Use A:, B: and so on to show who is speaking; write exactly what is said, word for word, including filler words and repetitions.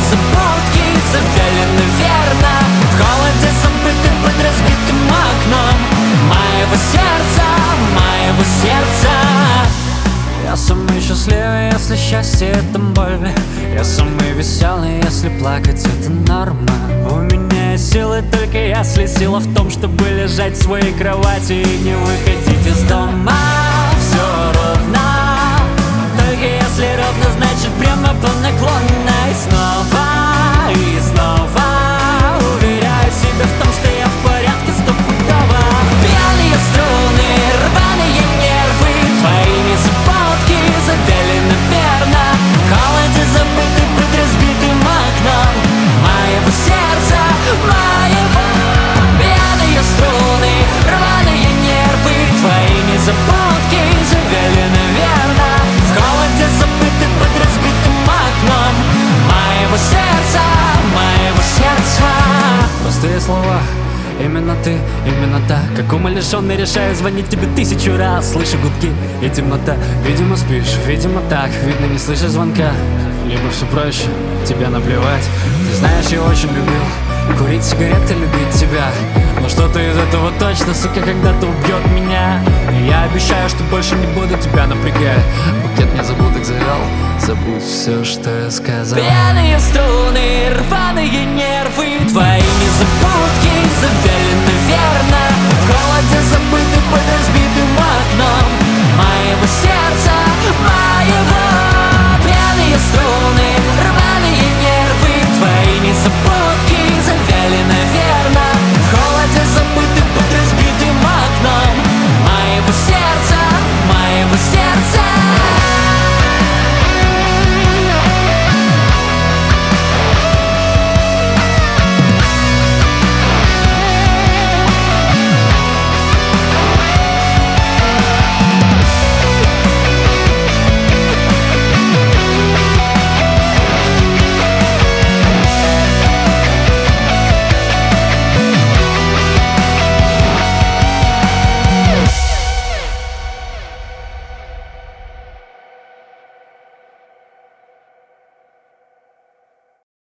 A: незабудки завялены верно в холоде, забыты под разбитым окном моего сердца, моего сердца. Я самый счастливый, если счастье это больно. Я самый веселый, если плакать это норма. У меня есть силы только если сила в том, чтобы лежать в своей кровати и не выходить из дома. Все ровно, только если ровно, значит прямо по наклонной. Снова и снова уверяю себя в том, что я в порядке стопудово. Пьяные струны, рваные нервы, твои незабудки завялены верно в холоде, забыты под разбитым окном моего сердца, моего. Пьяные струны, рваные нервы, твои незабудки завялены верно в холоде, забыты под разбитым окном моего сердца, моего сердца. Простые слова, именно ты, именно так. Как умалишенный решаю звонить тебе тысячу раз. Слышу гудки и темнота. Видимо спишь, видимо так. Видно не слышишь звонка. Либо все проще, тебе наплевать. Ты знаешь, я очень любил курить сигареты, любить тебя. Но что-то из этого точно, сука, когда-то убьет меня. И я обещаю, что больше не буду тебя напрягать. Букет незабудок завел, забудь все, что я сказал. Пьяные струны, рваные нервы, твои незабудки завялены верно в холоде, забыты под разбитым окном моего сердца, моего.